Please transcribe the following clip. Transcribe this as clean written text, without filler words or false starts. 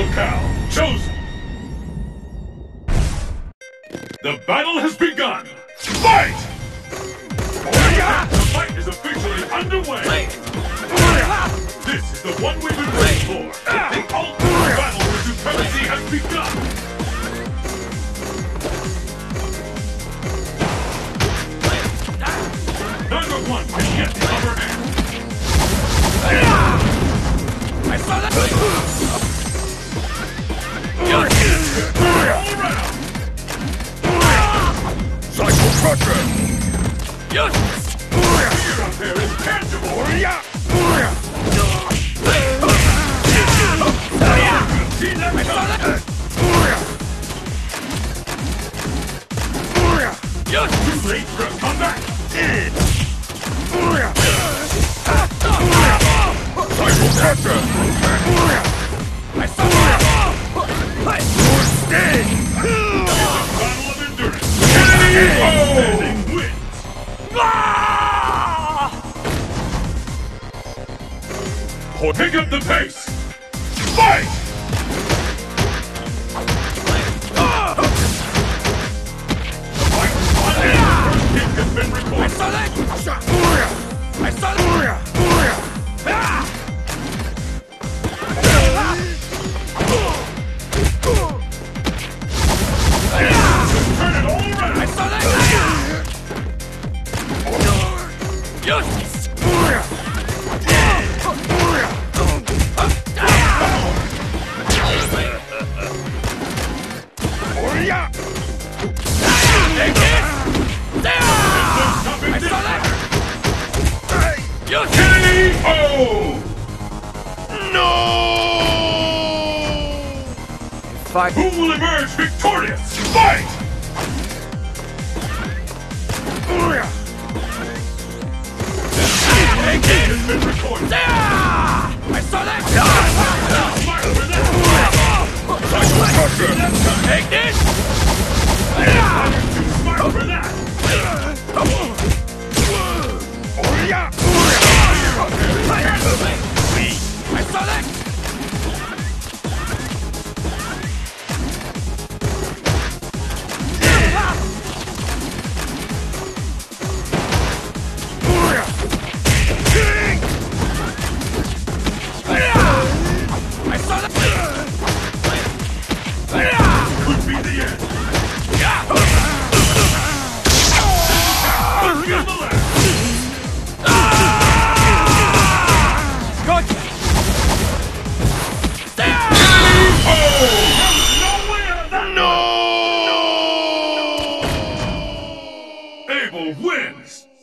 locale chosen. The battle has begun. Fight! The fight is officially underway. This is the one we've been waiting for. The ultimate battle for supremacy has begun. Neither one can get the upper hand. I saw that! All around! Psycho Crusher! Fear up there is tangible! See that coming? Too late for a comeback! Psycho Crusher! I saw that! Good sting! Battle of endurance! Oh! Standing wins! Pick up the pace! Fight! The fight is on and the first kick has been I recorded. saw that! I saw that! Turn it all around! I saw that! Yes! Take it! There! I saw that! Yes! KO! No! Who will emerge victorious? Fight! Take it! Has been recorded. There! I saw that! Smart for that. Psycho Crusher! Take this! Too smart for that. I saw that! I saw that! Could be the end. Feel the left. Gotcha! No way out of that. No! Abel wins.